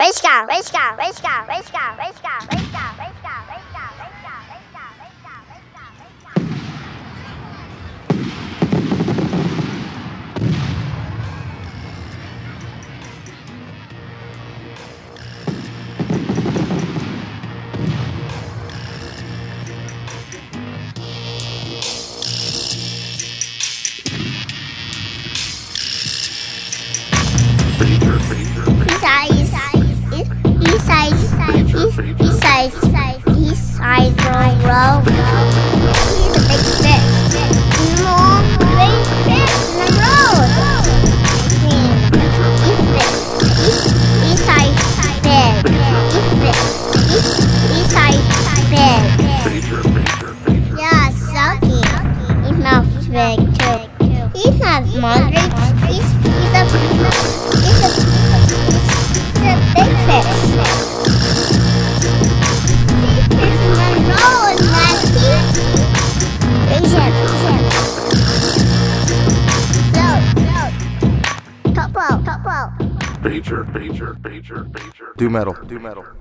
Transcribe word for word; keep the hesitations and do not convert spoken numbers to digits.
Grayskul, Grayskul, Grayskul, Grayskul, Grayskul, Grayskul, Grayskul, Grayskul, Grayskul, His eyes, his eyes, his eyes don't roll. He's a big fish. No, big fish in the road. His eyes big. His eyes big. Yeah, sucky. His mouth's big too. He's not moderate. He's he's a he's a he's a big fish. Pager, pager, pager, pager. Do metal, do metal.